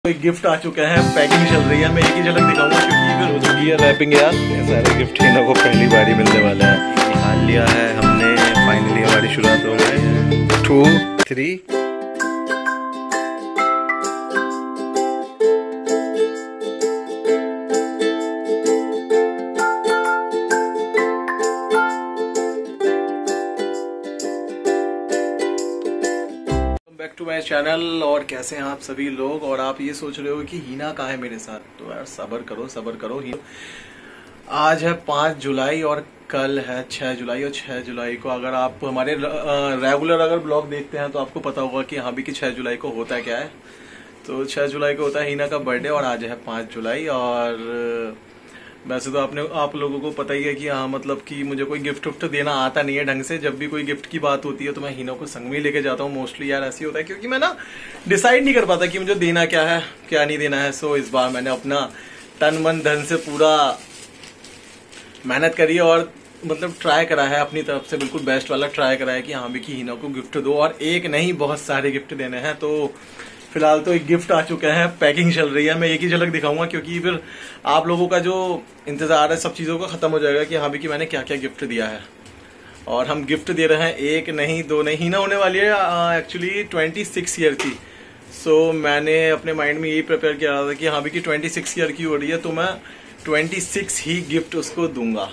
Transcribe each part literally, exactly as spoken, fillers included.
कोई गिफ्ट आ चुका है, पैकिंग चल रही है। मैं एक ही झलक दिखाऊंगा क्योंकि फिर हो चुकी है रैपिंग यार। ये सारे गिफ्ट हिना को पहली बारी मिलने वाला है। निकाल लिया है हमने, फाइनली हमारी शुरुआत हो गई। Two three back to my channel. और कैसे हैं आप सभी लोग? और आप ये सोच रहे हो कि हीना कहाँ है मेरे साथ, तो यार सब्र करो सब्र करो। आज है पाँच जुलाई और कल है छह जुलाई। और छह जुलाई को अगर आप हमारे रेगुलर अगर ब्लॉग देखते हैं तो आपको पता होगा कि हाँ भी कि छह जुलाई को होता है क्या है। तो छह जुलाई को होता है हीना का बर्थडे और आज है पाँच जुलाई। और वैसे तो आपने आप लोगों को पता ही है कि हाँ मतलब कि मुझे कोई गिफ्ट विफ्ट देना आता नहीं है ढंग से। जब भी कोई गिफ्ट की बात होती है तो मैं हीना को संग में लेके जाता हूँ मोस्टली। यार ऐसे होता है क्योंकि मैं ना डिसाइड नहीं कर पाता कि मुझे देना क्या है क्या नहीं देना है। सो इस बार मैंने अपना तन मन धन से पूरा मेहनत करी है और मतलब ट्राई करा है अपनी तरफ से, बिल्कुल बेस्ट वाला ट्राई करा है कि हाँ भी कि हीना को गिफ्ट दो। और एक नहीं बहुत सारे गिफ्ट देने हैं। तो फिलहाल तो एक गिफ्ट आ चुका है, पैकिंग चल रही है। मैं एक ही झलक दिखाऊंगा क्योंकि फिर आप लोगों का जो इंतजार है सब चीजों का खत्म हो जाएगा कि हाँ भी कि मैंने क्या क्या गिफ्ट दिया है। और हम गिफ्ट दे रहे हैं एक नहीं दो नहीं, हीना होने वाली है एक्चुअली ट्वेंटी सिक्स ईयर की। सो so, मैंने अपने माइंड में यही प्रिपेयर किया था कि हाँ भी कि ट्वेंटी सिक्स ईयर की हो रही है तो मैं ट्वेंटी सिक्स ही गिफ्ट उसको दूंगा।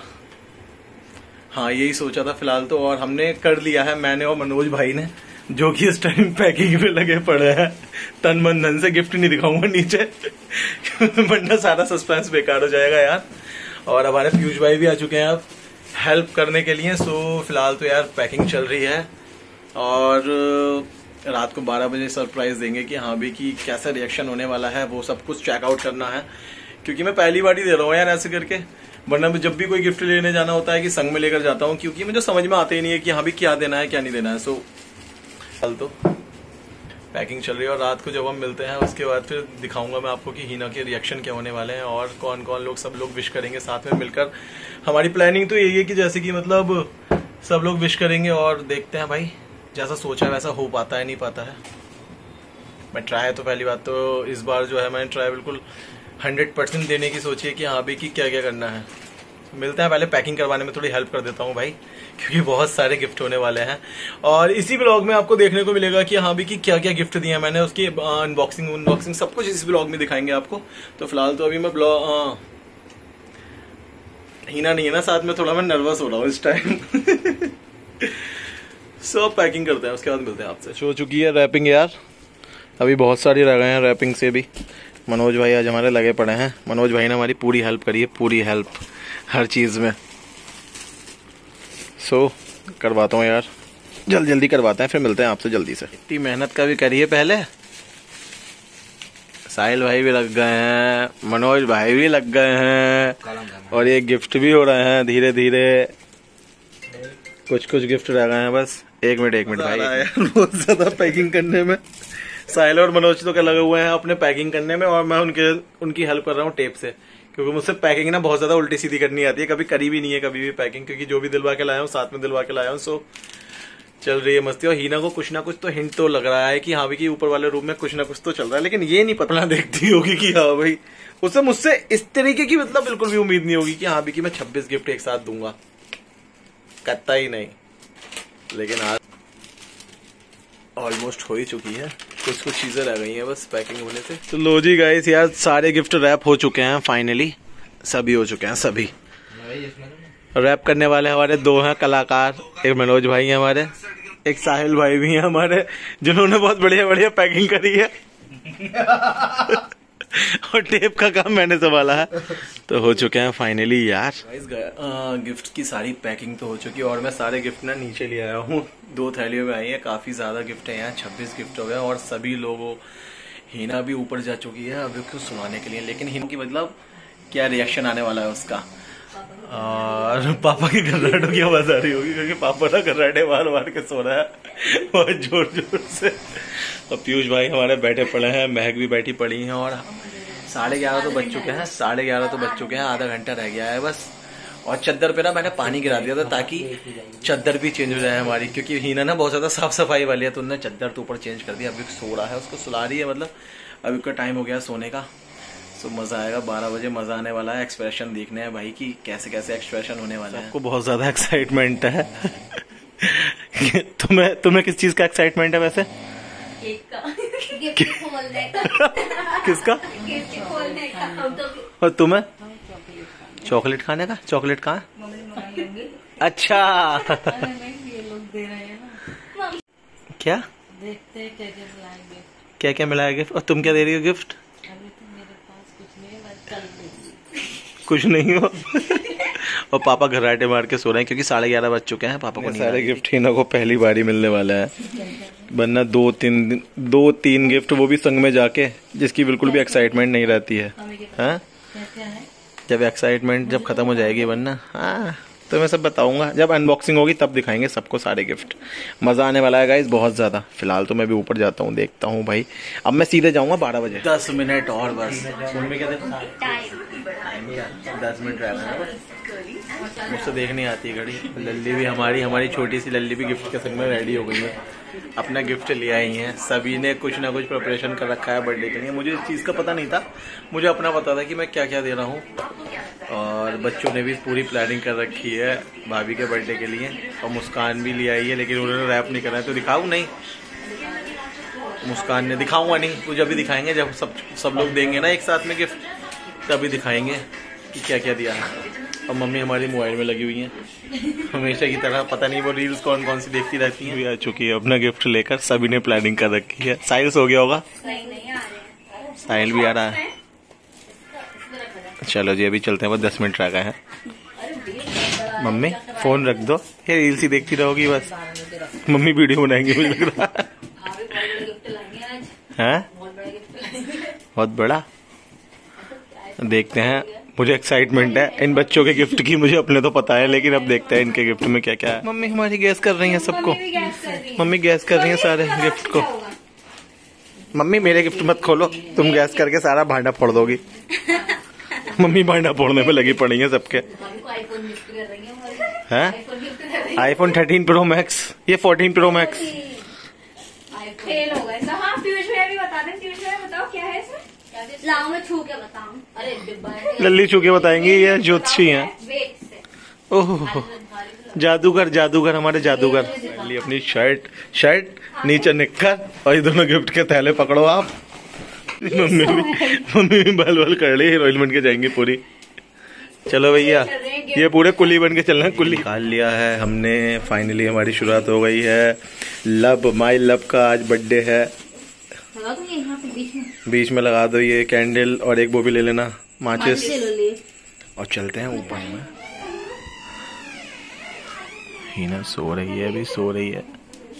हाँ यही सोचा था फिलहाल तो। और हमने कर लिया है, मैंने और मनोज भाई ने, जो कि इस टाइम पैकिंग में लगे पड़े हैं। तन मन धन से गिफ्ट नहीं दिखाऊंगा नीचे वरना सारा सस्पेंस बेकार हो जाएगा यार। और हमारे पीयूष भाई भी आ चुके हैं अब हेल्प करने के लिए। सो फिलहाल तो यार पैकिंग चल रही है और रात को बारह बजे सरप्राइज देंगे कि हाँ भी कि कैसा रिएक्शन होने वाला है, वो सब कुछ चेकआउट करना है। क्योंकि मैं पहली बार ही दे रहा हूँ यार ऐसे करके, वरना जब भी कोई गिफ्ट लेने जाना होता है कि संग में लेकर जाता हूँ क्योंकि मुझे समझ में आता ही नहीं है कि हाँ भी क्या देना है क्या नहीं देना है। सो कल तो पैकिंग चल रही है और रात को जब हम मिलते हैं उसके बाद फिर दिखाऊंगा मैं आपको कि हीना के रिएक्शन क्या होने वाले हैं और कौन कौन लोग सब लोग विश करेंगे साथ में मिलकर। हमारी प्लानिंग तो यही है कि जैसे कि मतलब सब लोग विश करेंगे और देखते हैं भाई जैसा सोचा है वैसा हो पाता है नहीं पाता है। मैं ट्राई तो पहली बात तो इस बार जो है मैंने ट्राई बिल्कुल हंड्रेड परसेंट देने की सोची है कि हाँ भी कि क्या क्या करना है। मिलते हैं, पहले पैकिंग करवाने में थोड़ी हेल्प कर देता हूँ भाई क्योंकि बहुत सारे गिफ्ट होने वाले हैं। और इसी ब्लॉग में आपको देखने को मिलेगा कि हाँ भी कि क्या क्या गिफ्ट दिए हैं मैंने, उसकी अनबॉक्सिंग अनबॉक्सिंग सब कुछ इस ब्लॉग में दिखाएंगे आपको। तो फिलहाल तो अभी मैं ब्लॉग हीना नहीं है ना साथ में, थोड़ा मैं नर्वस हो रहा हूँ इस टाइम सो पैकिंग करते हैं उसके बाद मिलते हैं आपसे। हो चुकी है रैपिंग यार, अभी बहुत सारी रह गए हैं रैपिंग से भी। मनोज भाई आज हमारे लगे पड़े हैं। मनोज भाई ने हमारी पूरी हेल्प करी है, पूरी हेल्प हर चीज में। सो so, करवाता हूँ यार, जल्दी जल्दी करवाते हैं फिर मिलते हैं आपसे जल्दी से। इतनी मेहनत का भी करिए पहले। साहिल भाई भी लग गए हैं, मनोज भाई भी लग गए हैं और ये गिफ्ट भी हो रहे हैं धीरे धीरे। कुछ कुछ गिफ्ट रह गए हैं बस। एक मिनट एक मिनट भाई, बहुत ज्यादा पैकिंग करने में। साहिल और मनोज तो क्या लगे हुए हैं अपने पैकिंग करने में और मैं उनके उनकी हेल्प कर रहा हूँ टेप से, क्योंकि मुझसे पैकिंग ना बहुत ज्यादा उल्टी सीधी करनी आती है। कभी करी भी नहीं है कभी भी पैकिंग, क्योंकि जो भी दिलवा के लाया हूँ साथ में दिलवा के लाया हूँ। सो चल रही है मस्ती। और हीना को कुछ ना कुछ तो हिंट तो लग रहा है कि हाँ भाई कि ऊपर वाले रूम में कुछ ना कुछ तो चल रहा है, लेकिन ये नहीं पता देखती होगी कि हाँ भाई उससे मुझसे इस तरीके की मतलब बिल्कुल भी उम्मीद नहीं होगी कि हाँ भाई कि मैं छब्बीस गिफ्ट एक साथ दूंगा, करता ही नहीं। लेकिन आज ऑलमोस्ट हो ही चुकी है, कुछ कुछ चीजें रह गई हैं बस पैकिंग होने से। तो लो जी गाइस यार सारे गिफ्ट रैप हो चुके हैं फाइनली, सभी हो चुके हैं सभी। रैप करने वाले हमारे दो हैं कलाकार, एक मनोज भाई हैं हमारे, एक साहिल भाई भी हैं हमारे जिन्होंने बहुत बढ़िया बढ़िया पैकिंग करी है और टेप का काम मैंने संभाला है। तो हो चुके हैं फाइनली यार गिफ्ट की सारी पैकिंग तो हो चुकी है और मैं सारे गिफ्ट ना नीचे ले आया हूँ। दो थैलियों में आई है, काफी ज्यादा गिफ्ट है यहाँ, छब्बीस गिफ्ट हो गए और सभी लोगों। हीना भी ऊपर जा चुकी है अभी कुछ सुनाने के लिए, लेकिन हीना की मतलब क्या रिएक्शन आने वाला है उसका। और पापा की गर्राटों की आवाज आ रही होगी क्योंकि पापा ना गर्राटे मार मार के सो रहा है बहुत जोर जोर से। और पीयूष भाई हमारे बैठे पड़े हैं, महक भी बैठी पड़ी हैं और साढ़े ग्यारह तो बज चुके हैं साढ़े ग्यारह तो बज चुके हैं आधा घंटा रह गया है बस। और चद्दर पे ना मैंने पानी गिरा दिया था ताकि चद्दर भी चेंज हो जाए हमारी, क्योंकि हीना ना बहुत ज्यादा साफ सफाई वाली है तो उन्होंने चद्दर तो ऊपर चेंज कर दिया। अभी सो रहा है, उसको सुला रही है, मतलब अभी का टाइम हो गया सोने का। तो मजा आएगा, बारह बजे मजा आने वाला है। एक्सप्रेशन देखने हैं भाई की कैसे कैसे एक्सप्रेशन होने वाला है। आपको बहुत ज्यादा एक्साइटमेंट है। तुम्हें तुम्हें किस चीज का एक्साइटमेंट है वैसे? केक का, गिफ्ट खोलने का। किसका? गिफ्ट खोलने का। और तुम्हें? चॉकलेट खाने का। चॉकलेट कहाँ? अच्छा। ये लोग दे रहे हैं ना। क्या देखते हैं क्या क्या मिलाएंगे। क्या क्या मिलाया गिफ्ट? और तुम क्या दे रही हो गिफ्ट? अभी तो मेरे पास कुछ नहीं है, बस कल दूंगी। कुछ नहीं हो। और पापा घराटे मार के सो रहे हैं क्योंकि साढ़े ग्यारह बज चुके हैं। पापा को सारे गिफ्ट हिना को पहली बारी मिलने वाला है, वरना दो तीन दिन दो तीन गिफ्ट वो भी संग में जाके, जिसकी बिल्कुल भी एक्साइटमेंट नहीं रहती है। हाँ, जब एक्साइटमेंट जब खत्म हो जाएगी, वरना हाँ तो मैं सब बताऊंगा जब अनबॉक्सिंग होगी, तब दिखाएंगे सबको सारे गिफ्ट। मजा आने वाला है गाइस बहुत ज्यादा। फिलहाल तो मैं भी ऊपर जाता हूँ, देखता हूँ भाई। अब मैं सीधे जाऊंगा बारह बजे। दस मिनट और बस। दस मिनट रह गए बस। मुझसे देख नहीं आती घड़ी। लल्ली भी हमारी हमारी छोटी सी लल्ली भी गिफ्ट के संग में रेडी हो गई है, अपना गिफ्ट ले आई हैं। सभी ने कुछ ना कुछ प्रिपरेशन कर रखा है बर्थडे के लिए। मुझे इस चीज़ का पता नहीं था, मुझे अपना पता था कि मैं क्या क्या दे रहा हूँ। और बच्चों ने भी पूरी प्लानिंग कर रखी है भाभी के बर्थडे के लिए। और मुस्कान भी ले आई है, लेकिन उन्होंने रैप नहीं करना है। तो दिखाऊँ नहीं? मुस्कान ने दिखाऊंगा नहीं, तो जब भी दिखाएंगे, जब सब सब लोग देंगे ना एक साथ में गिफ्ट, तभी दिखाएंगे कि क्या क्या दिया है। और मम्मी हमारी मोबाइल में लगी हुई है हमेशा की तरह। पता नहीं वो रील्स कौन कौन सी देखती रहती हैं। भी आ चुकी है अपना गिफ्ट लेकर, सभी ने प्लानिंग कर रखी है। साहिल हो गया होगा? साहिल भी आ रहा है। चलो जी अभी चलते हैं, बस दस मिनट रह गए हैं। मम्मी फोन रख दो, ये रील्स ही देखती रहोगी बस। मम्मी वीडियो बनाएंगे मुझे लग रहा है। बहुत बड़ा। देखते हैं, मुझे एक्साइटमेंट है इन बच्चों के गिफ्ट की। मुझे अपने तो पता है, लेकिन अब देखते हैं इनके गिफ्ट में क्या क्या है। मम्मी हमारी गैस कर रही है सबको। मम्मी गैस कर रही है सारे गिफ्ट को। मम्मी मेरे गिफ्ट मत खोलो, तुम गैस करके सारा भांडा फोड़ दोगी। मम्मी भांडा फोड़ने पे लगी पड़ी है सबके। हैं? आईफोन थर्टीन प्रो मैक्स, ये फोर्टीन प्रो मैक्स। फेल हो गए। हाँ पीयूष भैया भी बता दें। पीयूष भैया बताओ क्या है इसमें? लाओ मैं छू के बताऊं। अरे डिब्बा लल्ली छू के बताएंगी, ये ज्योतिषी हैं। ओह जादूगर, जादूगर हमारे जादूगर। लल्ली अपनी शर्ट शर्ट नीचे निक्कर, और ये दोनों गिफ्ट के थैले पकड़ो आप। मम्मी भी मम्मी भी बाल बाल कर ली, हीरोइन बन के जाएंगी पूरी। चलो भैया, ये पूरे कुली बन के चलना है। कुली निकाल लिया है हमने, फाइनली हमारी शुरुआत हो गई है। लब माई लब का आज बर्थडे है। लगा दो ये यहाँ पे बीच में, बीच में लगा दो ये कैंडल, और एक वो भी ले लेना माचिस। और चलते हैं ऊपर में। हीना सो रही है, अभी सो रही है।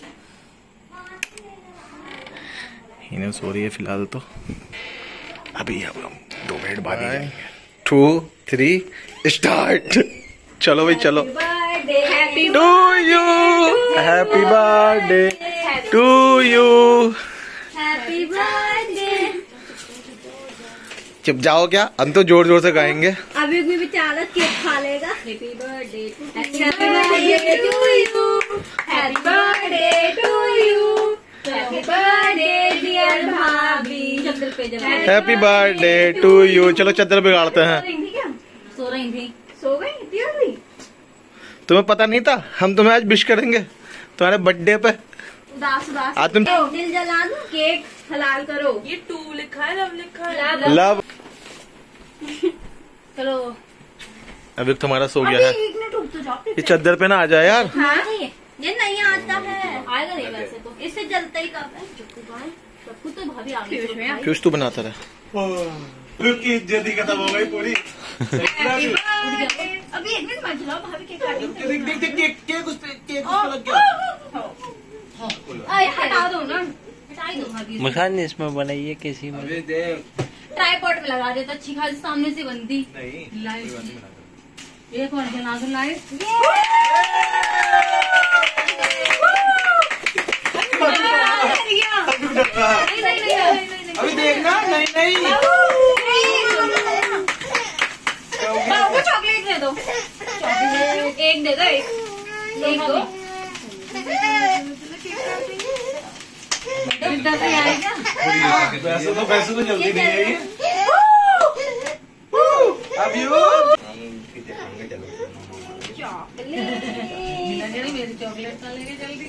हीना सो रही है फिलहाल तो। अभी अब हम दो मिनट बाद ही जाएंगे। Two three start. चलो भाई चलो। To you, happy birthday to you. Happy birthday. चुप जाओ क्या, हम तो जोर जोर से गाएंगे। अभी भी बेचारा केक खा लेगा। Happy birthday to you, happy birthday to you, happy birthday dear भाभी। Happy birthday to you. चलो चादर बिगाड़ते हैं। सो रही थी, सो गई इतनी जल्दी? तुम्हें पता नहीं था हम तुम्हें आज विश करेंगे तुम्हारे बर्थडे पे। उदास उदास आज तुम दिल जला दो, केक हलाल करो। ये टू लिखा है, लव लिखा है। लव। चलो अभी तुम्हारा सो गया है। एक मिनट रुक तो जाओ। ये चादर पे ना आ जाए यार। हाँ ये नहीं आता है, आएगा नहीं वैसे तो। इससे जलता ही कब है? सबको तो भाभी आ गई। क्यों तू बनाता रहा? इज्जत ही खत्म हो गई पूरी। अभी एक मिनट मत जलाओ, भाभी केक काटेंगे। देख देख देख केक केक उस पे केक उस पे लग गया। अरे हटा दो ना, हटा दो भाभी। मुस्कान ने इसमें बनाई है किसी में। अबे देख ट्राइपॉड में लगा देता, अच्छी खासी सामने से बनती। नहीं लाइट ये कौन जला दो लाइट। अभी देखना। नहीं नहीं चॉकलेट दे दो। चॉकलेट एक दे दो, एक एक दो। वैसे तो वैसे तो जल्दी नहीं है ये। अब यू चॉकलेट ना लेके जल्दी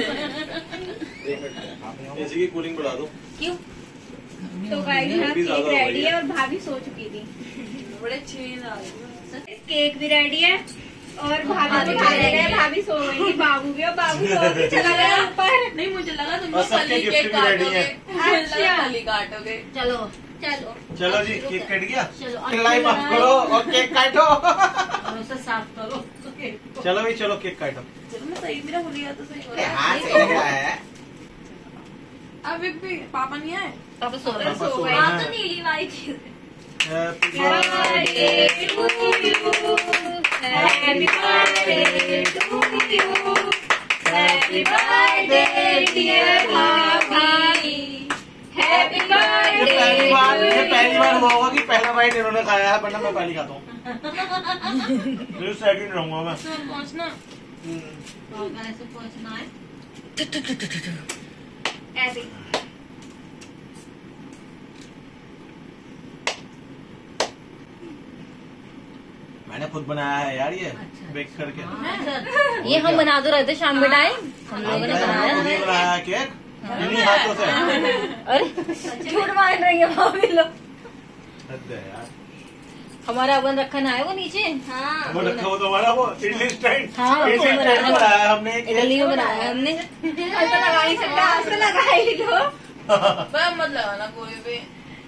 एसी की कूलिंग बढ़ा दो। क्यों? तो गाइस यहाँ केक रेडी है और भाभी सो चुकी थी। बड़े छेद आ रहे केक भी रेडी है और भाभी भी खा रहे हैं। भाभी सो गई थी, बाबू भी और बाबू सो भी चला गया ऊपर। नहीं मुझे लगा तुम और लोग सबके फली गिफ्ट केक भी रेडी काटोगे। है। मुझे लगा फली काटोगे। चलो चलो चलो जी, केक कट गया। चलो कलाई माफ करो और केक काटो। और उसे साफ करो। चलो भाई चलो, केक काटो। चलो मैं सही मेरा हो गया तो सही हो रहा हाँ है। सही है। अब भी पापा नहीं आए। पापा सो पापा सो गए। गए हाँ हैं। तो नीली वाली चीज Happy birthday to you. Happy birthday to you. Happy birthday dear भाभी. Happy ये पहली birthday बार to ये पहली बार you. हुआ होगा कि पहला बाइट इन्होंने खाया है, वरना मैं पहली खाता हूँ। मैं सेकंड रहूंगा मैं। सुन पहुंचना। ऐसे पहुंचना है ऐसे। मैंने खुद बनाया है यार ये, बेक करके। ये हम बना तो रहे थे शाम के टाइम। हम लोगों ने खुद बनाया। ही बनाया है केक इन्हीं हाथों से। अरे झूठ मान रही है भाभी लोग। हद है यार। हमारा ओवन रखा ना है वो नीचे। हाँ वो रखा हो तो हमारा वो इडली स्टैंड। हाँ, इडली वो स्टैंड बनाया। बनाया है हमने। इडली में बनाया है हमने। ऐसा लगा ही सकता, आज तो लगा ही लो। बस मत लगाना कोई भी।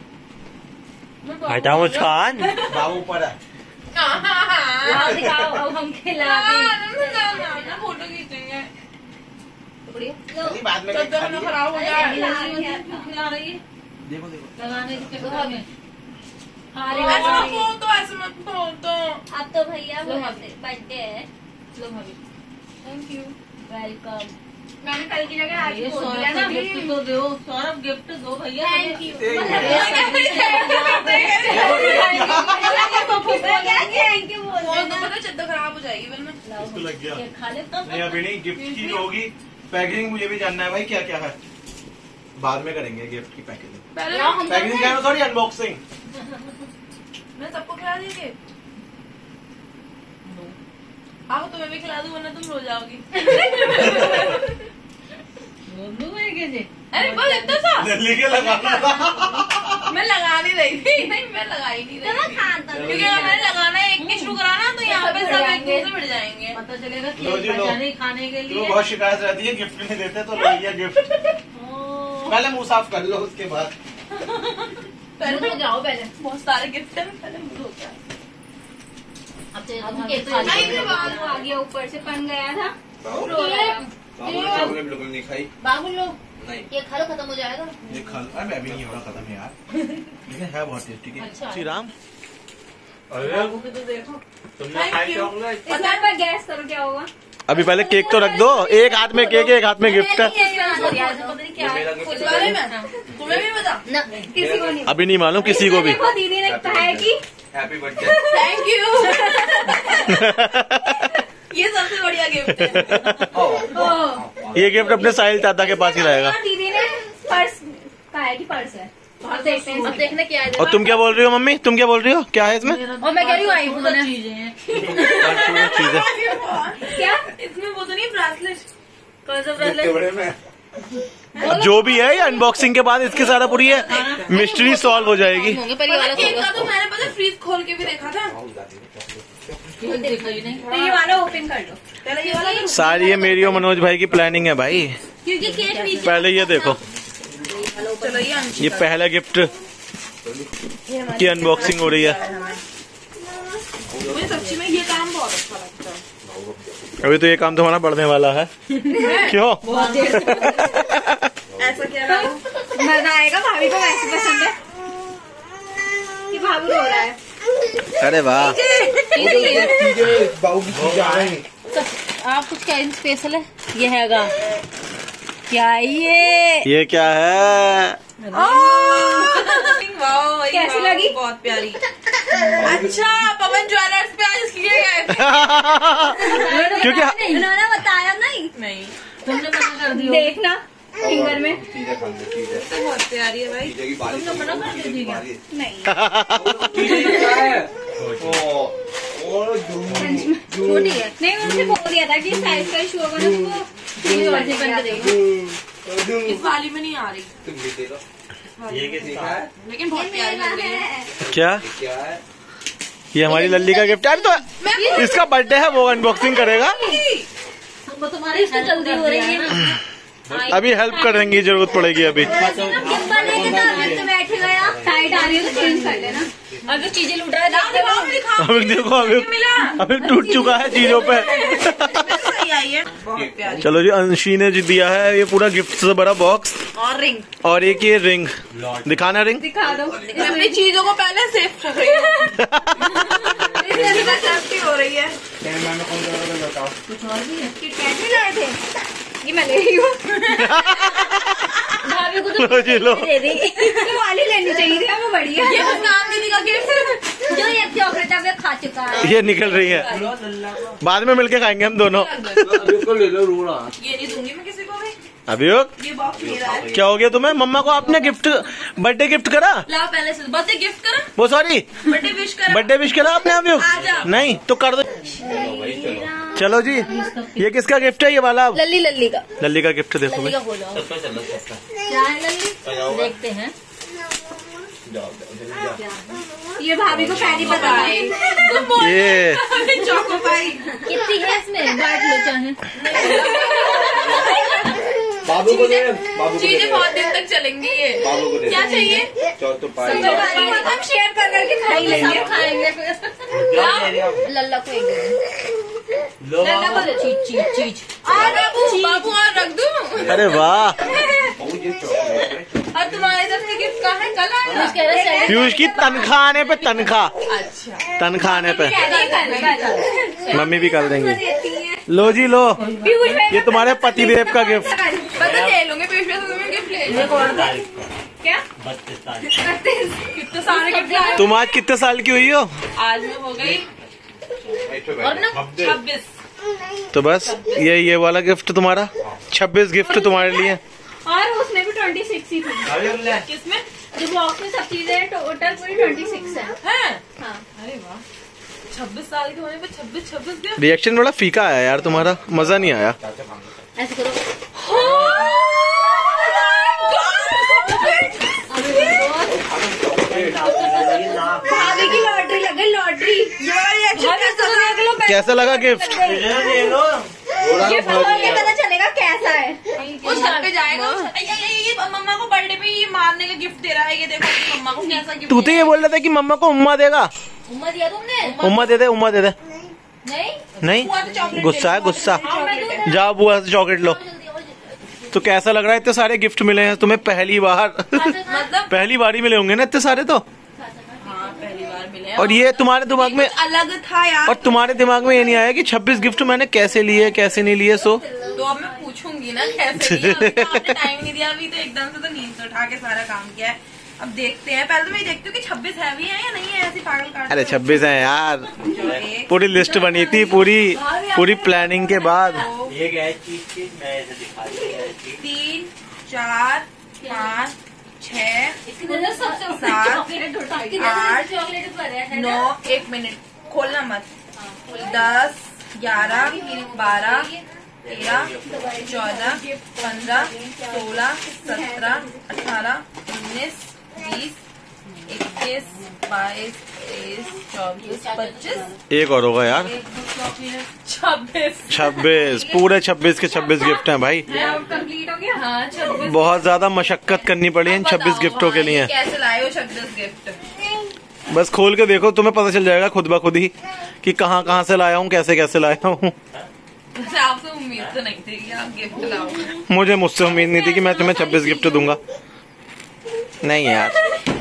हटाओ मुस्कान। बाबू ऊपर है। लाओ दिखाओ, अब हम खिला फोटो खींचेंगे। जल्दी बाद में तब तक ना खराब हो जाए। खिला रही है देखो देखो। लगाने के चक्कर में। ऐसे मत बोल तो ऐसे मत बोल तो। अब तो भैया बर्थडे है। Thank you. वेलकम। मैंने कल की जगह आज बोल दिया ना। गिफ्ट तो दो सौरभ, गिफ्ट दो भैया। Thank you. थैंक यू बोल फोन तो पता चद्दर खराब हो जाएगी वरना। इसको लग गया। खा ले। नहीं अभी नहीं, गिफ्ट की होगी पैकेजिंग। मुझे भी जानना है भाई क्या क्या है। बाद में करेंगे गिफ्ट की पैकेजिंग। पहले पैकेजिंग क्या है थोड़ी अनबॉक्सिंग। मैं सबको खिला देंगे। आओ तुम्हें भी खिला दूं वरना तुम रो जाओगी। अरे बस इतना सा। जल्दी के लगाना था। मैं लगा नहीं रही थी। नहीं मैं लगा ही नहीं रही थी। क्योंकि अगर मैंने लगाना है एक के शुरू कराना तो यहाँ पे सब एक दूसरे मिट जाएंगे। पता चलेगा लो जी लो। खाने के तो बहुत शिकायत रहती है गिफ्ट नहीं देते तो ले लिया गिफ्ट। पहले मुंह साफ कर लो उसके बाद। पहले तो जाओ पहले बहुत सारे गिफ्ट है पहले मुझे हो गया। अब केक खा लिया। बाबू आ गया ऊपर से, पन गया था। बिल्कुल नहीं खाई। बाबू लोग नहीं ये खा लो, खत्म हो जाएगा। ये खा लो। मैं भी नहीं हो रहा खत्म यार, लेकिन है बहुत टेस्टी। अच्छा श्री राम। अरे तो देखो तुमने खाई चॉकलेट। इस बार पर गैस करो क्या होगा। अभी पहले केक तो रख दो। एक हाथ में केक, एक हाथ में गिफ्ट है। पता नहीं क्या है। इस बारे में तुम्हें भी बता। ना किसी को नहीं। अभी नहीं मालूम किसी को भी। देखो दीदी ने कहा कि हैप्पी बर्थडे। Thank you. ये सबसे बढ़िया गिफ्ट है। ये गिफ्ट अपने साहिल चाचा के पास ही रहेगा। और दीदी ने पर्स कहा है कि पर्स है। अब देखते हैं, अब देखने क्या है। और तुम क्या बोल रही हो मम्मी? तुम क्या बोल रही हो? क्या है इसमें? और मैं कह रही हूँ आईफोन है। चीज है। क्या इसमें वो तो नहीं ब्रासलेट। कौन सा ब्रेसलेट? बड़े में जो भी है ये अनबॉक्सिंग के बाद इसकी सारा पूरी है मिस्ट्री सॉल्व हो जाएगी। केक का तो मैंने पता फ्रीज खोल के भी देखा था। तो ये वाला ओपन कर लो पहले ये वाला सारी ये मेरी और मनोज भाई की प्लानिंग है भाई। क्योंकि केक नीचे। पहले ये देखो, चलो ये ये पहला गिफ्ट की अनबॉक्सिंग हो रही है। मुझे सच्ची में ये काम बहुत अच्छा लगता है। अभी तो ये काम तुम्हारा बढ़ने वाला है। क्यों? ऐसा क्या रहा हूँ? मजा आएगा। भाभी को वैसे पसंद है कि भाभी रो रहा है। अरे वाह। आप कुछ क्या स्पेशल है? ये हैगा क्या ये? ये क्या है? कैसी लगी? बहुत प्यारी। अच्छा पवन ज्वेलर्स पे आज इसलिए गए। क्योंकि उन्होंने बताया नहीं। नहीं तुमने मना कर दिया। देखना फिंगर में। चीजें खा लो, चीजें तो बहुत प्यारी है भाई। चीजें की बारी तुम तो मना कर दीजिए क्या? छोटी है नहीं, उनसे बोल दिया था कि साइज का इशू होगा ना उसको चीज और से बन के देगा। इस वाली में नहीं आ रही, तुम ये देखो, ये क्या है? लेकिन बहुत प्यारी लग रही है। क्या क्या है? ये हमारी लल्ली का गिफ्ट है। अरे तो इसका बर्थडे है, वो अनबॉक्सिंग करेगा। वो तुम्हारी इसको जल्दी हो रही है। अभी हेल्प करने की जरूरत पड़ेगी अभी। बैठे गया साइड आ रही है तो चेंज कर लेना। अब जो चीजें लूट रहा है देखते हो। अभी देखो, अभी अभी टूट चुका है चीजों पे। सही आई है, बहुत प्यारी। चलो जी, अंशी ने जी दिया है ये पूरा गिफ्ट से बड़ा बॉक्स और रिंग, और एक ये रिंग। दिखाना रिंग। दिखा दो। अपनी चीजों को पहले सेफ कर रही है। सेफ्टी हो रही है। कुछ और भी है कि कैसे लाए थे? ये मैं ले रही हूँ। भाभी को तो लो जी लो। दे दी। ये वाली लेनी चाहिए थी, वो बढ़िया है। ये मुस्कान दीदी का गिफ्ट जो ये चॉकलेट है वो खा चुका है। ये निकल रही है, बाद में मिलके खाएंगे हम दोनों। ले लो रूड़ा। ये नहीं दूंगी मैं किसी को भी। अभियोग, ये बॉक्स मेरा है। क्या हो गया तुम्हें? मम्मा को आपने गिफ्ट, बर्थडे गिफ्ट करा? लाओ पहले से बर्थडे गिफ्ट करा, वो सॉरी बर्थडे विश करा। बर्थडे विश करा आपने अभियोग? आजा। नहीं तो कर दो। चलो जी, ये किसका गिफ्ट है ये वाला? लल्ली लल्ली का लल्ली का गिफ्ट देखो लल्ली भाई। का बोलो क्या है लल्ली, देखते हैं। ये भाभी को पहली पता है। ये चौको पाई कितनी है इसमें, बांट लो चाहे। बाबू को दे, बाबू को चीजें दे। बहुत दिन तक चलेंगी ये। बाबू को दे। क्या चाहिए? चौथो पाई। हम शेयर कर करके खा ही लेंगे। खाएंगे फिर। लल्ला को एक दे दो। लल्ला को दे चीज चीज चीज। और बाबू बाबू और रख दूं? अरे वाह, बाबू ये चॉकलेट है। और तुम्हारे तरफ से गिफ्ट कहाँ है? कल आना। पीयूष की तनख्वाह आने पे, तनख्वाह अच्छा, तनख्वाह आने पे मम्मी भी कर देंगी। देती है। लो जी लो, पीयूष भाई ये तुम्हारे पतिदेव का गिफ्ट। पता ले लूंगे पीयूष भैया से तुम्हें गिफ्ट ले लूंगी। क्या कितने सारे गिफ्ट लाए? तुम आज कितने साल की हुई हो? आज मैं हो गई और ना छब्बीस। तो बस ये ये वाला गिफ्ट तुम्हारा, छब्बीस गिफ्ट तुम्हारे लिए। और उसमें भी ट्वेंटी सिक्स ही थी। किसमें? जो बॉक्स में सब चीजें टोटल पूरी ट्वेंटी सिक्स है। हैं? हाँ। अरे वाह, छब्बीस साल के होने पे छब्बीस छब्बीस गिफ्ट। रिएक्शन बड़ा फीका आया यार तुम्हारा, मजा नहीं आया। ऐसे करो। भाभी की लॉटरी लग गई, लॉटरी। कैसा लगा गिफ्ट? ये पता चलेगा कैसा है। उस घर पे जाएगा, ये- ये- ये मम्मा को बर्थडे पे ये मारने का गिफ्ट दे रहा है। ये देखो मम्मा को कैसा गिफ्ट। तू तो ये बोल रहा था कि मम्मा को उम्मा देगा। उम्मा दिया तुमने? उम्मा दे दे, उम्मा दे दे। नहीं नहीं, गुस्सा है गुस्सा। हाँ, मैं दूँ। जाओ बुआ से चॉकलेट लो। तो कैसा लग रहा है? इतने सारे गिफ्ट मिले हैं तुम्हें पहली बार। मतलब पहली बार ही मिले होंगे ना इतने सारे तो। हाँ, पहली बार मिले। और ये तुम्हारे दिमाग में, अलग था यार। और तुम्हारे दिमाग में ये नहीं आया कि छब्बीस गिफ्ट मैंने कैसे लिए कैसे नहीं लिए? सो तो अब मैं पूछूंगी ना कैसे लिया। अभी तो आपने टाइम नहीं दिया, अभी तो एकदम से तो नींद से उठा के सारा काम किया है। अब देखते हैं, पहले तो मैं देखती हूँ कि छब्बीस हैवी है या नहीं है, ऐसी पागल काट। अरे छब्बीस है यार, एक, पूरी लिस्ट बनी थी, पूरी पूरी प्लानिंग के बाद। दो, ये क्या है चीज की मैं ऐसे दिखा रही हूँ तीन, चार, पाँच, छह, सबसे सात, चॉकलेट उठाई। आठ, चॉकलेट पर है नौ, एक मिनट खोलना मत, दस, ग्यारह, बारह, तेरह, चौदह, पंद्रह, सोलह, सत्रह, अठारह, उन्नीस, बीस, इक्कीस, बाईस, तेईस, चौबीस, पच्चीस, एक और होगा यार, छब्बीस। छब्बीस। पूरे छब्बीस के छब्बीस गिफ्ट हैं भाई। कंप्लीट हो गया। हाँ, छब्बीस। बहुत ज्यादा मशक्कत करनी पड़ी इन छब्बीस बताओ, गिफ्टों के हाँ, लिए। ये कैसे लाए हो छब्बीस गिफ्ट? बस खोल के देखो, तुम्हें पता चल जाएगा खुद ब खुद ही कि कहाँ कहाँ से लाया हूँ, कैसे कैसे लाया हूँ। वैसे आपसे उम्मीद तो नहीं थी कि आप गिफ्ट लाओगे। मुझे मुझसे उम्मीद नहीं थी कि मैं तुम्हें छब्बीस गिफ्ट दूंगा। नहीं यार।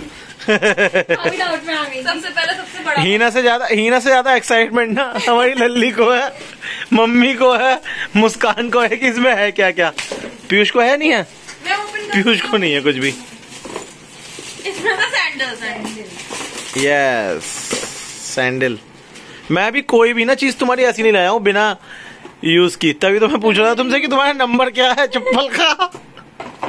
अभी डाउट में आ गई। सबसे पहले सबसे बड़ा हीना से ज्यादा हीना से ज्यादा एक्साइटमेंट ना हमारी लल्ली को है, मम्मी को है, मुस्कान को है कि इसमें है क्या क्या। पीयूष को है नहीं है? मैं ओपन पीयूष को नहीं है कुछ भी। इसमें था सैंडल सैंडल यस, सैंडल। मैं भी कोई भी ना चीज तुम्हारी ऐसी नहीं लाया हूँ बिना यूज की। तभी तो मैं पूछ रहा था तुमसे कि तुम्हारा नंबर क्या है चप्पल का।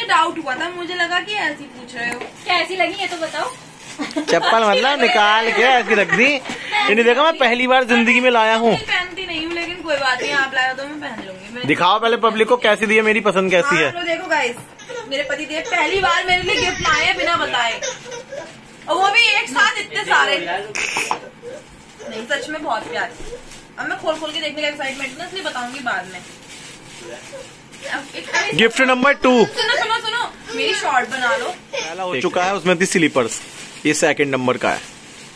डाउट हुआ था, मुझे लगा कि ऐसी पूछ रहे हो। कैसी लगी ये तो बताओ। चप्पल मतलब निकाल के ऐसी रख दी। इन्हें देखा मैं पहली बार जिंदगी में लाया हूँ। पहनती नहीं हूँ लेकिन कोई बात नहीं, आप लाए हो तो मैं पहन लूंगी। दिखाओ पहले पब्लिक को कैसी दी है, मेरी पसंद कैसी है। हाँ, देखो गाइस, मेरे पति देव पहली बार मेरे लिए गिफ्ट लाए हैं बिना बताए, और वो भी एक साथ इतने सारे। नहीं सच में बहुत प्यार। अब मैं खोल खोल के देखने का एक्साइटमेंट ना, इसलिए बताऊंगी बाद में। Gift number two. सुनो सुनो सुनो, मेरी शॉर्ट बना लो। पहला हो चुका है, उसमें थी स्लीपर्स। ये सेकंड नंबर का है।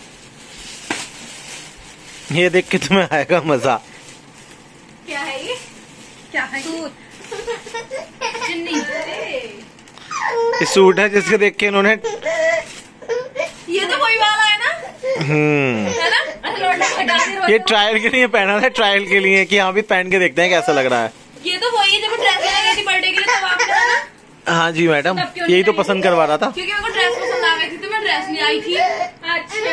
ये देख के तुम्हें आएगा मजा। क्या है ये? क्या है? सूट चुन्नी। ये सूट है जिसके देख के इन्होंने, ये तो वही वाला है ना, हम्म है ना? ये ट्रायल के लिए पहना था, ट्रायल के लिए कि हाँ भी पहन के देखते हैं कैसा लग रहा है। ये तो वही है जब मैं ड्रेस लेने गई थी बर्थडे के लिए, तब आपने ना। हाँ जी मैडम, यही तो पसंद करवा रहा था। क्योंकि मेरे को ड्रेस पसंद आ गई थी तो मैं ड्रेस ले आई थी। अच्छा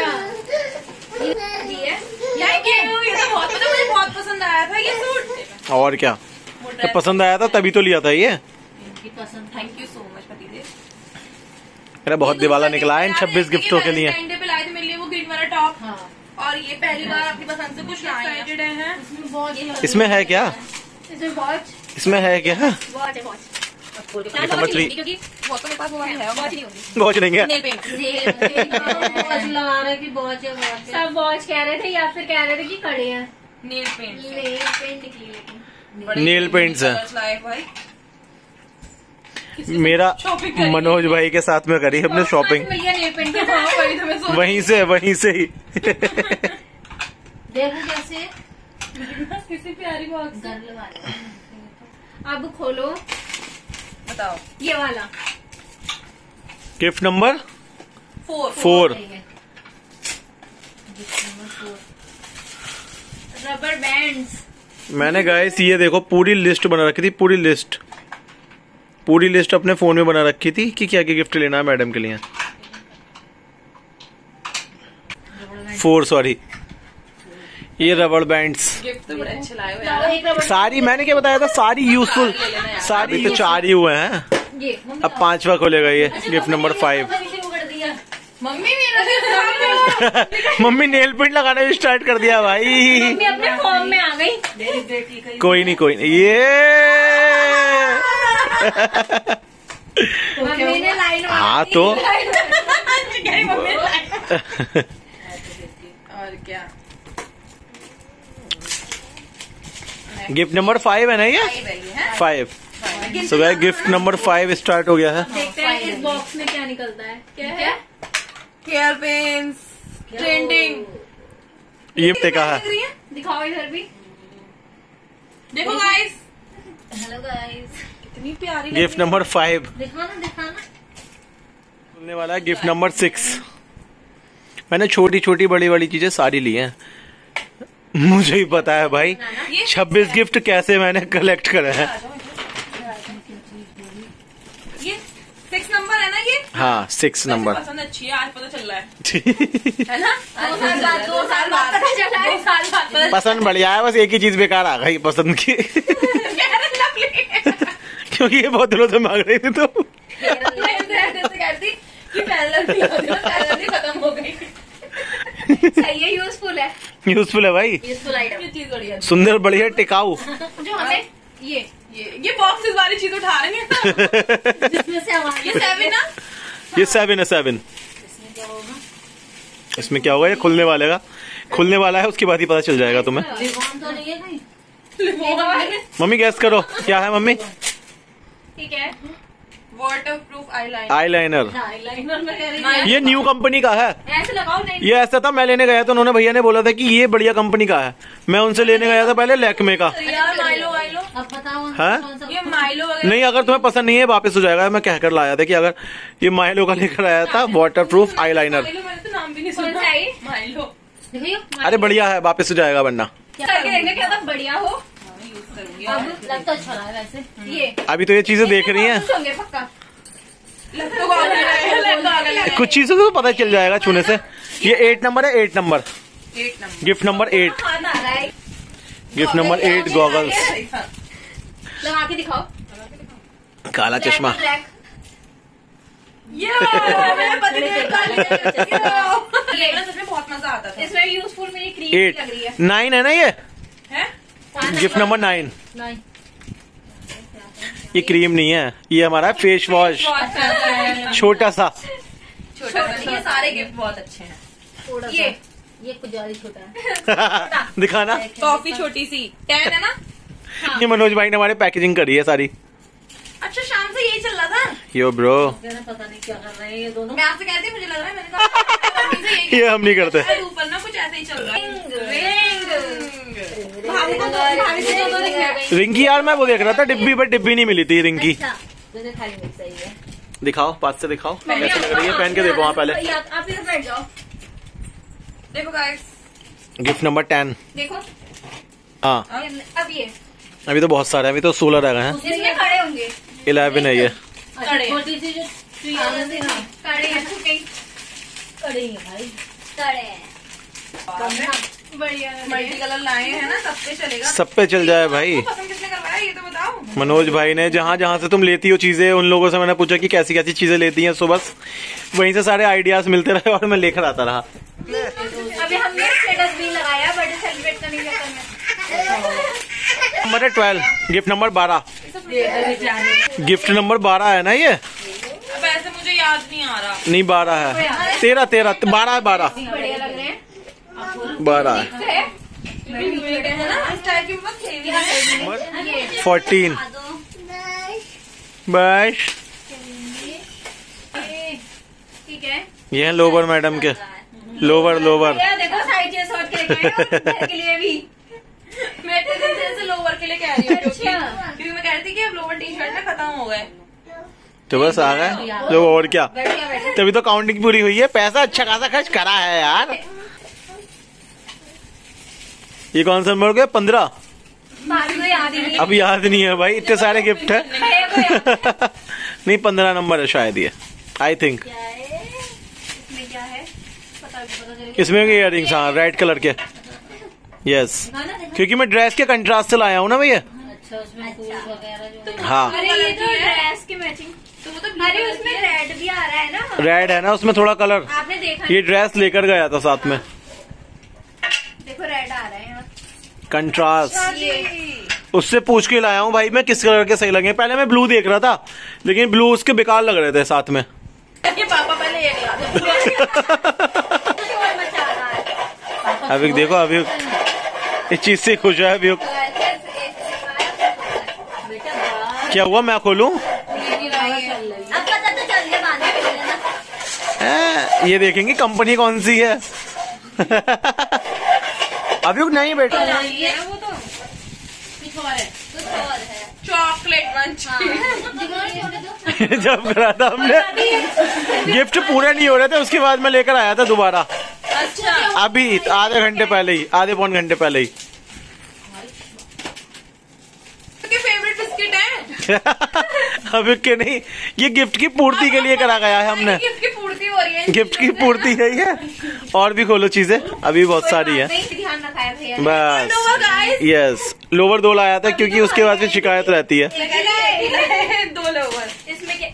ये यही के ये तो बहुत पता, मुझे बहुत पसंद आया था ये सूट। और क्या, वो जब ड्रेस पसंद आया था तभी तो लिया था ये। पसंद। थैंक यू सो मच पतिदेव। अरे बहुत दिवाला निकला है इन छब्बीस गिफ्टों के लिए। पे लाए थे मेरे लिए वो ग्रीन वाला टॉप। हाँ। और ये पहली बार अपनी पसंद से कुछ एक्साइटेड हैं। इसमें है क्या? इसमें वॉच इसमें है क्या? वॉच है वॉच। Number three. क्योंकि वो तो मेरे पास वो है, वॉच नहीं होगी। वॉच नहीं है। Nail paint. वॉच लगा रहे कि वॉच है वॉच। सब वॉच कह रहे थे या फिर कह रहे थे कि कड़े हैं। Nail paint. नेल पेंट निकली लेकिन। नेल पेंट्स है। लाए भाई। मेरा शॉपिंग करी। मनोज भाई के साथ में करी हमने शॉपिंग। मिल गया नेल पेंट हाँ, वही तो मैं सोच- वहीं से वहीं से ही। देखो कैसे किसी प्यारी बॉक्स। गन लगा लिया। अब खोलो बताओ। ये वाला। Gift number four. Four. Rubber bands. मैंने गाइस ये देखो पूरी लिस्ट बना रखी थी, पूरी लिस्ट पूरी लिस्ट अपने फोन में बना रखी थी कि क्या क्या गिफ्ट लेना है मैडम के लिए। फोर सॉरी, ये रबड़ बैंड्स। गिफ्ट तो बड़े अच्छे लाए हो यार। एक रबर सारी मैंने क्या बताया था, सारी यूजफुल, सारी तो चार ही हुए हैं। ये अब पांचवा खोलेगा ये गिफ्ट नंबर फाइव। मम्मी मेरा मम्मी नेल पेंट लगाना भी स्टार्ट कर दिया भाई। मम्मी अपने फॉर्म में आ गई। कोई नहीं कोई नहीं, ये मम्मी ने लाइन हाँ तो मम्मी और क्या। गिफ्ट नंबर फाइव है ना ये? Five. So guys gift number five start हो गया है। देखते हैं इस बॉक्स में क्या निकलता है। क्या है? Hair pins trending. ये देखा है। दिखाओ इधर भी। देखो गाइस, हेलो गाइस। कितनी प्यारी गिफ्ट नंबर फाइव दिखाना दिखाना। खुलने वाला है गिफ्ट नंबर सिक्स। मैंने छोटी छोटी बड़ी बड़ी चीजें सारी ली हैं, मुझे ही पता है भाई छब्बीस गिफ्ट कैसे मैंने कलेक्ट करे हैं। ये सिक्स नंबर है ना ये? हाँ सिक्स नंबर। पसंद अच्छी है, आज पता चल रहा है है ना? दो साल बाद दो साल बाद पता चला है। दो साल बाद पता पसंद बढ़िया है, बस एक ही चीज बेकार आ गई पसंद की। क्योंकि ये बहुत दिनों से मांग रही थी तो कहती कि पहले भी पहले भी खत्म हो गई। सही है, यूजफुल है। यूजफुल है भाई, यूजफुल आइटम ये चीज बढ़िया है। सुंदर बढ़िया टिकाऊ। जो हमें ये ये ये बॉक्सेस वाली चीज उठा रहे हैं। जिसमें से हमारी ये सेवन ना? ये सेवन है सेवन। इसमें क्या होगा? इसमें क्या होगा, ये खुलने वाले का खुलने वाला है, उसके बाद ही पता चल जाएगा तुम्हें। लिबॉन तो नहीं है कहीं? मम्मी गैस करो क्या है मम्मी? ठीक है। Waterproof eyeliner. Eyeliner. Eyeliner में कह रही है। ये न्यू कंपनी का है। ऐसे लगाओ नहीं। ये ऐसा था, मैं लेने गया तो उन्होंने भैया ने बोला था कि ये बढ़िया कंपनी का है। मैं उनसे लेने गया था पहले लैक्मे का। यार माइलो माइलो अब बताओ हाँ? कौन सा? ये माइलो वगैरह नहीं अगर तुम्हें पसंद नहीं है वापस हो जाएगा। मैं कहकर लाया था कि अगर ये माइलो का लेकर आया था वाटर प्रूफ आईलाइनर। माइलो मैंने तो नाम भी नहीं कौन सुना। सा है ये? माइलो देखो ये अरे बढ़िया है, वापस हो जाएगा वरना। करके देखना क्या था बढ़िया हो। यूज करूंगी। अब लग तो अच्छा रहा है वैसे। ये अभी तो ये चीजें देख रही हैं, खुश होंगे पक्का। लग तो गॉगल है, लग गॉगल है। कुछ चीजों से तो पता चल जाएगा छूने से। ये एट नंबर है, eight number eight number gift number eight. हाथ आ रहा है। Gift number eight goggles. लगा के दिखाओ। काला चश्मा। ब्लैक मेरे पति देव का लेना सच में बहुत मजा आता था। इसमें यूजफुल मेरी क्रीम एट लग रही है। नाइन है ना ये है गिफ्ट नंबर नाइन। नहीं ये क्रीम नहीं है, ये हमारा फेस वॉश छोटा सा। छोटा सा। ये सारे गिफ्ट बहुत अच्छे हैं। थोड़ा ये ये कुछ ज्यादा छोटा है। दिखाना। टॉफी छोटी सी टेन है ना। ये मनोज भाई ने हमारे पैकेजिंग करी है सारी। अच्छा शाम से यही चल रहा था। यो ब्रो पता नहीं क्या कर रहे हैं ये दोनों। मैं आपसे कहती हूँ मुझे लग रहा है मैंने कहा यही ये हम नहीं करते। शायद ऊपर ना कुछ ऐसे ही चल रहा है। रिंग भाभी को तो भाभी को दोनों रिंग है। रिंकी यार मैं वो देख रहा था डिब्बी, बट डिब्बी नहीं मिली थी रिंकी। मुझे खाली मिल सही है। दिखाओ पास से दिखाओ कैसी लग रही है, पहन के देखो वहाँ पहले। आप इधर बैठ जाओ। देखो गाइस गिफ्ट नंबर टेन। देखो हाँ अब ये अभी तो बहुत सारे हैं, अभी तो सोलह रह गए हैं। इसमें खड़े होंगे। इलेवन है ये। कड़े छोटी सी जो कड़े हैं कड़े हैं भाई कड़े बढ़िया मल्टी कलर लाए हैं ना, सब पे चलेगा। सब पे चल जाए भाई। आपको पसंद किसने करवाया ये तो बताओ। मनोज भाई ने। जहाँ जहाँ से तुम लेती हो चीजें, उन लोगों से मैंने पूछा कि कैसी कैसी चीजें लेती हैं, सो बस वहीं से सारे आइडियाज मिलते रहे और मैं लेकर आता रहा। अभी हमने स्टेटस भी लगाया बर्थडे सेलिब्रेट करने के नंबर है ट्वेल्व। गिफ्ट नंबर बारह। गिफ्ट नंबर बारह है ना ये? अब ऐसे मुझे याद नहीं आ रहा। नहीं बारह है, तेरह तेरह बारह बारह बढ़िया लग रहे हैं। बारह इस टाइप की बहुत हेवी है। फोर्टीन बस। ठीक है ये है लोवर मैडम के। लोवर लोवर यार देखो साइड चेस्ट शॉर्ट के लेके आए हो, मेरे के लिए भी। मैं इतने दिन से ऐसे लोवर के लिए कह रही हूँ क्योंकि अच्छा। क्योंकि मैं कह रही थी कि अब लोवर टी शर्ट में खत्म हो गए। तो बस आ गए लोग, और क्या। बढ़िया बैठे तभी तो काउंटिंग पूरी हुई है। पैसा अच्छा खासा खर्च करा है यार। ये कौन सा नंबर हो गया? पंद्रह। भाभी को याद ही नहीं। अब याद नहीं है भाई, इतने सारे गिफ्ट है। नहीं पंद्रह नंबर है शायद ये, आई थिंक। क्या है इसमें? क्या है पता भी पता चलेगा। इसमें इयर रिंग्स, हाँ रेड कलर के। यस क्योंकि मैं ड्रेस के कंट्रास्ट से लाया हूँ ना भैया। अच्छा उसमें फूल वगैरह जो। हाँ अरे ये तो ड्रेस की मैचिंग। तो वो तो अरे उसमें रेड भी आ रहा है ना। रेड है ना उसमें थोड़ा कलर। आपने देखा ये ड्रेस लेकर गया था साथ में। देखो रेड आ रहा है यहाँ। कंट्रास्ट ये उससे पूछ के लाया हूँ भाई मैं किस कलर के सही लगे। पहले मैं ब्लू देख रहा था लेकिन ब्लू उसके बेकार लग रहे थे साथ में। ये पापा पहले एक ला दे। शोर मचा रहा है। अभी देखो अभी इस चीज से खुश है अभी। बेटा वाह। क्या हुआ मैं खोलूं? अब पता तो चल गया बाद में बोलना। हैं, ये देखेंगे कंपनी कौन सी है। अभी नहीं बेटा। ये है वो तो कुछ और है। कुछ और है। चॉकलेट मंच। जब करा था हमने गिफ्ट पूरे नहीं हो रहे थे, उसके बाद मैं लेकर आया था दोबारा। अच्छा अभी आधे घंटे पहले ही, आधे पौन घंटे पहले ही। फेवरेट बिस्किट है। अभी के नहीं, ये गिफ्ट की पूर्ति के लिए करा गया है हमने। गिफ्ट की पूर्ति हो रही है। गिफ्ट की पूर्ति है ये। और भी खोलो चीजें, अभी बहुत सारी है। ध्यान रखा है भैया। बस यस लोवर दो लाया था क्योंकि उसके बाद फिर शिकायत रहती है। दो लोवर। इसमें क्या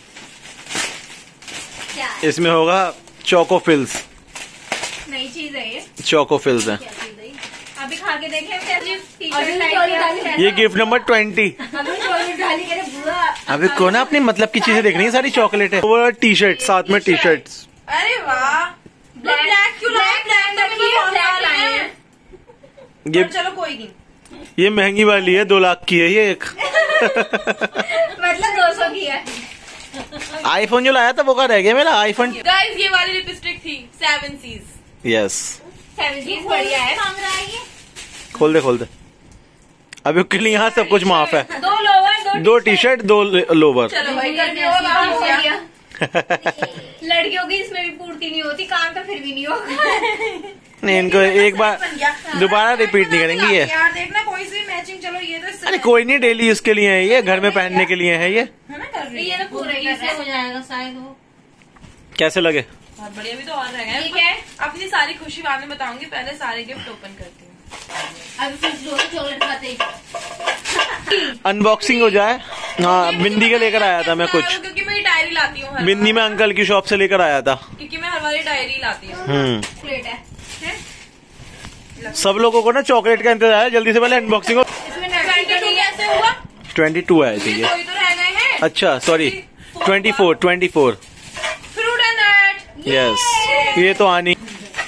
क्या इसमें होगा चोकोफिल्स। नई चीज है ये। चोकोफिल्स है। क्या चीज है ये? अभी खा के देखें कैसी टी-शर्ट। ये गिफ्ट नंबर ट्वेंटी। अभी चॉकलेट डाली करे बुरा। अभी को ना अपनी मतलब की चीजें देखनी है, सारी चॉकलेट है। वो टी शर्ट साथ में टी शर्ट्स। अरे वाह ब्लैक क्यों लाए? ब्लैक ब्लैक लाए हैं। ये चलो कोई नहीं। ये महंगी वाली है, दो लाख की है ये एक। मतलब दो सौ की है। आईफोन जो लाया था वो का रह गया मेरा आईफोन। गाइस ये वाली लिपस्टिक थी सेवन सीज। यस सेवन बढ़िया है। मांग रहा है ये। खोल दे खोल दे। अभी उसके लिए यहाँ सब कुछ माफ है। दो लोवर दो टी शर्ट दो लोवर। चलो भाई करने हो काम हो गया। लड़कियों की इसमें भी पूर्ति नहीं होती, काम तो फिर भी नहीं होगा। नहीं इनको एक बार दोबारा रिपीट नहीं करेंगे ये। यार देखना कोई सी मैचिंग। चलो ये तो इससे अरे कोई नहीं, डेली यूज के लिए है ये, घर में पहनने के लिए है ये। है ना कर रही ये है। तो पूरा ही हो जाएगा शायद वो। कैसे लगे? बहुत बढ़िया। भी तो और रह गए। ठीक है। अपनी सारी खुशी बाद में बताऊंगी, पहले सारे गिफ्ट ओपन करती हूँ। अभी फिर दो चॉकलेट खाते ही। अनबॉक्सिंग हो जाए। हाँ बिंदी के लेकर आया था मैं कुछ। क्योंकि मेरी डायरी लाती हूँ हर मिन्नी में अंकल की शॉप से लेकर आया था, क्योंकि मैं हर बार डायरी लाती हूँ। हम्म प्लेट है, है? सब लोगों को ना चॉकलेट का इंतजार है, जल्दी से पहले अनबॉक्सिंग हो। इसमें ट्वेंटी टू कैसे हुआ? ट्वेंटी टू है ठीक है। कोई तो रह गए हैं। अच्छा sorry, twenty four twenty four fruit and nut. Yes, ये तो आनी।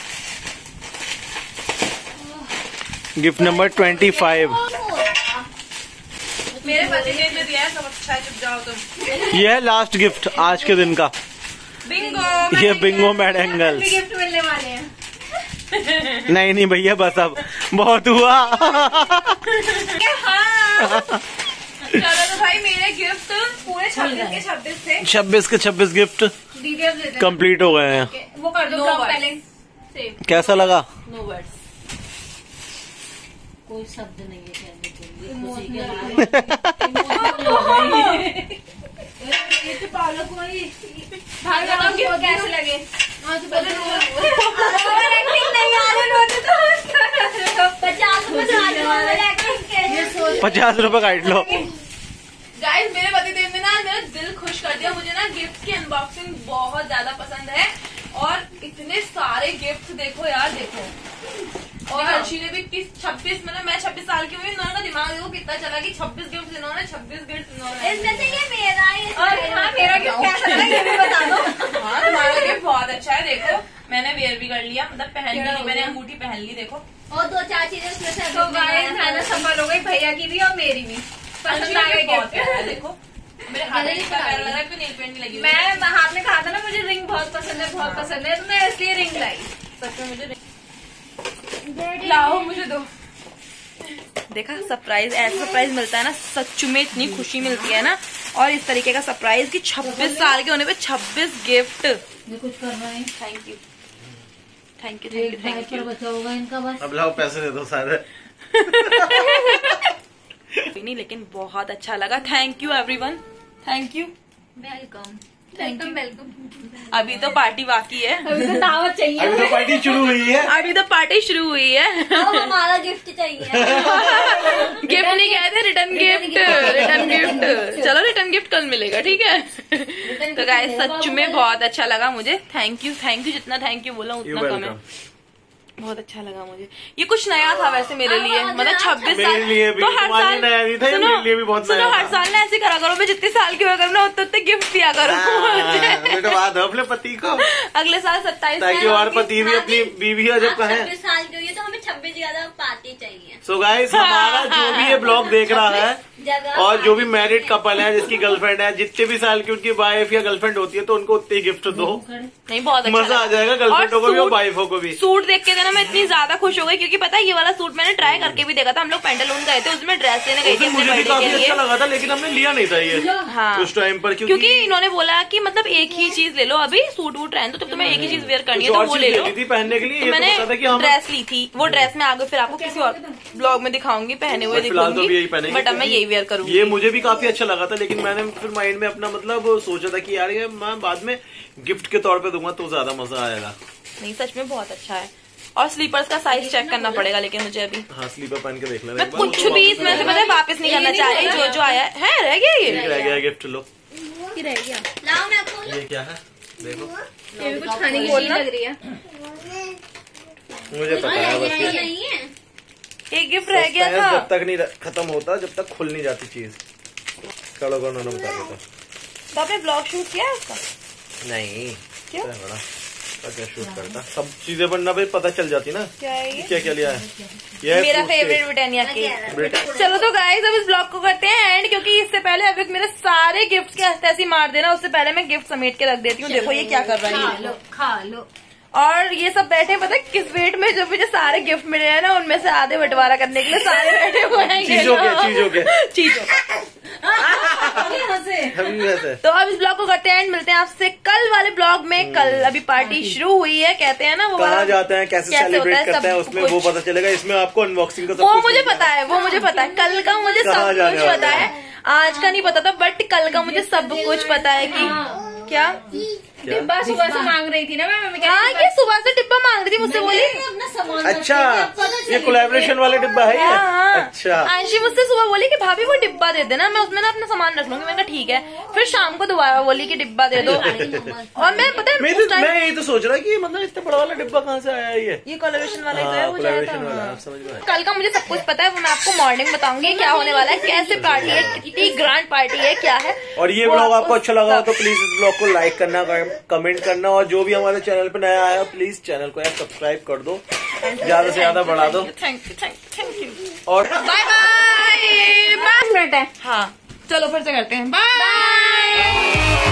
Gift number twenty five. मेरे पति ने जो दिया है सब अच्छा है, चुप जाओ तुम। ये है लास्ट गिफ्ट आज के दिन का। बिंगो। ये बिंगो मैड एंगल्स। गिफ्ट मिलने वाले हैं। नहीं नहीं भैया बस अब बहुत हुआ। हाँ। चलो तो भाई मेरे गिफ्ट पूरे छब्बीस के छब्बीस थे। छब्बीस के छब्बीस गिफ्ट डिटेल्स देते हैं। कंप्लीट हो गए हैं। वो कर दो No ब्लॉग words. पहले सेव। कैसा लगा? No words. कोई शब्द नहीं है कहने के लिए खुशी के भाई बताओ कि वो कैसे लगे? ओवर एक्टिंग नहीं आ रही तो पचास रुपए ओवर एक्टिंग के। पचास रुपए काट लो। गाइस मेरे पति देव ने ना मेरा दिल खुश कर दिया। मुझे ना गिफ्ट की अनबॉक्सिंग बहुत ज्यादा पसंद है और इतने सारे गिफ्ट देखो यार, देखो। और हर्षी ने भी किस छब्बीस मतलब मैं छब्बीस साल की हुई, इन्होंने दिमाग देखो कितना चला कि छब्बीस गिफ्ट इन्होंने छब्बीस गिफ्ट इन्होंने। इसमें से ये मेरा है। और हाँ मेरा गिफ्ट कैसा लगा ये भी बता दो। हाँ तुम्हारा गिफ्ट बहुत अच्छा है। देखो मैंने वेयर भी कर लिया, मतलब पहन ली, मैंने अंगूठी पहन ली। देखो और दो चार चीजें उसमें से तो गाइस है ना सफल हो गई, भैया की भी और मेरी भी पसंद आ गई गिफ्ट। देखो मेरे हाथ में इतना प्यारा लग रहा है, नेल पेंट भी लगी। मैं हाथ में कहा था ना मुझे रिंग बहुत पसंद है, बहुत पसंद है, तो मैं इसलिए रिंग लाई। सच में मुझे रिंग लाओ, मुझे दो। देखा सरप्राइज, ऐसा सरप्राइज मिलता है ना सच में इतनी खुशी मिलती है ना। और इस तरीके का सरप्राइज कि छब्बीस साल के होने पे छब्बीस गिफ्ट। ये कुछ कर रहे हैं। Thank you thank you thank you thank you. बचा होगा इनका बस। अब लाओ पैसे दे दो सारे। नहीं लेकिन बहुत अच्छा लगा। Thank you everyone, thank you. Welcome welcome welcome. अभी तो पार्टी बाकी है, अभी तो दावत चाहिए। अभी तो पार्टी शुरू हुई है। अभी तो पार्टी शुरू हुई है। अब हमारा गिफ्ट चाहिए। गिफ्ट नहीं कहते, रिटर्न गिफ्ट। रिटर्न गिफ्ट चलो, रिटर्न गिफ्ट कल मिलेगा ठीक है। तो गाइस सच में बहुत अच्छा लगा मुझे। थैंक यू थैंक यू, जितना थैंक यू बोला उतना कम है। बहुत अच्छा लगा मुझे। ये कुछ नया था वैसे मेरे लिए, मतलब छब्बीस साल मेरे लिए भी, तो हर तुम्हारे साल नया नहीं था, ये मेरे लिए भी बहुत सुनो नया हर था। साल ना ऐसे करा करो, मैं जितने साल की हुआ करूँ ना उतने उतने गिफ्ट दिया करो। बेटा बात है अपने पति को, अगले साल सत्ताईस ताकि हमारे पति भी अपनी बीवी है जब कहें। छब्बीस साल की हुई है तो हमें छब्बीस ज्यादा पार्टी चाहिए। सो गाइस हमारा जो भी ये ब्लॉग देख रहा है जगह और जो भी मैरिड कपल है जिसकी गर्लफ्रेंड है, जितने भी साल की उनकी वाइफ या गर्लफ्रेंड होती है तो उनको उतने गिफ्ट दो। नहीं बहुत अच्छा मजा आ लगा। जाएगा गर्लफ्रेंडों को भी और सूट- वाइफों को भी। सूट देख के ना मैं इतनी ज्यादा खुश हो गई, क्योंकि पता है ये वाला सूट मैंने ट्राई करके भी देखा था। हम लोग पेंटालून गए थे, उसमें ड्रेस लेने गई उस थी दिन अपने मुझे भी बर्थडे काफी के लिए। अच्छा लगा था, लेकिन हमने लिया नहीं था ये हाँ उस टाइम पर, क्योंकि क्योंकि इन्होंने बोला कि मतलब एक ही चीज ले लो, अभी सूट वूट रहने दो, जब तुम्हें एक ही चीज वेयर करनी है कुछ तो और वो चीज ले लो। लेनी थी पहनने के लिए। तो ये तो मैंने पता था कि हम ड्रेस ली थी, वो ड्रेस में आगे फिर आपको किसी और ब्लॉग में दिखाऊंगी, पहने हुए फिलहाल तो दिखाऊंगी, भी यही पहनेंगे, बट अब मैं क्योंकि यही वेयर करूंगी। ये मुझे भी काफी अच्छा लगा था, लेकिन मैंने फिर माइंड में अपना मतलब सोचा था कि यार ये मैं बाद में गिफ्ट के तौर पे दूंगा तो ज्यादा मजा आएगा। नहीं सच में बहुत अच्छा है। और स्लीपर्स का साइज चेक करना पड़ेगा लेकिन मुझे अभी। हाँ स्लीपर पहन के देख लेना मैं एक बार, वो कुछ तो भी वापस इसमें से ले पता है वापस नहीं करना चाह रही। जो जो आया है रह गया ये लेना। रह गया गिफ्ट, लो रह गया। लाओ मैं खोल। ये क्या है देखो, ये भी कुछ खाने की चीज लग रही है। मुझे पता है बस ये नहीं है। एक गिफ्ट रह गया था। जब तक नहीं खत्म होता, जब तक खुल नहीं जाती चीज। चलो कौन उन्होंने बता देता। तो आपने ब्लॉग शूट किया है उसका? नहीं क्यों? क्या बड़ा तो क्या शूट करता, सब चीजें बनना भाई पता चल जाती ना। क्या है ये? क्या क्या लिया है ये है मेरा fruit cake। Favourite Britannia cake. ब्रिटा- चलो तो गाइस अब इस ब्लॉग को करते हैं एंड, क्योंकि इससे पहले अभी मेरे सारे गिफ्ट के हंसते हंसी मार देना, उससे पहले मैं गिफ्ट समेट के रख देती हूँ। देखो ये क्या कर रहा है ये। खा लो। और ये सब बैठे हैं, पता है किस वेट में, जो मुझे सारे गिफ्ट मिले हैं ना उनमें से आधे बंटवारा करने के लिए सारे बैठे हुए हैं। ये चीजों के लोग। चीजों के चीजों हम वैसे तो अब इस ब्लॉग को करते हैं एंड, मिलते हैं आपसे कल वाले ब्लॉग में। कल अभी पार्टी शुरू हुई है, कहते हैं ना वो कहाँ वाला- जाते हैं, कैसे कैसे सेलिब्रेट होता है, करते हैं, सब उसमें वो कुछ। पता चलेगा। इसमें आपको अनबॉक्सिंग का सब वो कुछ मुझे मिल पता है, वो मुझे पता है। कल का मुझे कहाँ सब जाने कुछ वाले पता हैं? है, आज का नहीं पता था, बट कल का मुझे सब कुछ पता है कि क्या क्या? डिब्बा सुबह से मांग रही थी ना मैं। हाँ ये सुबह से डिब्बा मांग रही थी, अंशी मुझसे बोली अपना सामान अच्छा, रखते हैं, आपको पता ये चले कोलैबोरेशन वाले डिब्बा है ये? हाँ। अच्छा। अंशी मुझसे सुबह बोली कि भाभी वो डिब्बा दे देना, मैं उसमें ना अपना सामान रख लूंगी। मैंने कहा ठीक है। फिर शाम को दोबारा बोली कि डिब्बा दे दो। और मैं पता है मैं उस तो time- मैं यही तो सोच रहा कि मतलब इतना बड़ा वाला डिब्बा कहाँ से आया ये? ये कोलैबोरेशन वाला ही तो है, हाँ, वो जो आया कोलैबोरेशन था। वाला, हाँ। अब समझ में आया। कल का मुझे सब कुछ पता है, वो मैं आपको मॉर्निंग बताऊंगी क्या होने वाला है, कैसे पार्टी है, कितनी ग्रैंड पार्टी है, क्या है। और ये वो ब्लॉग आपको अच्छा लगा हो सब- तो प्लीज इस ब्लॉग को लाइक करना, कमेंट करना, और जो भी हमारे चैनल पे नया आया प्लीज चैनल को यार सब्सक्राइब कर दो, ज्यादा से ज्यादा बढ़ा दो। Thank you thank you thank you और बाय बाय। पाँच मिनट है। हाँ चलो फिर से करते हैं। बाय।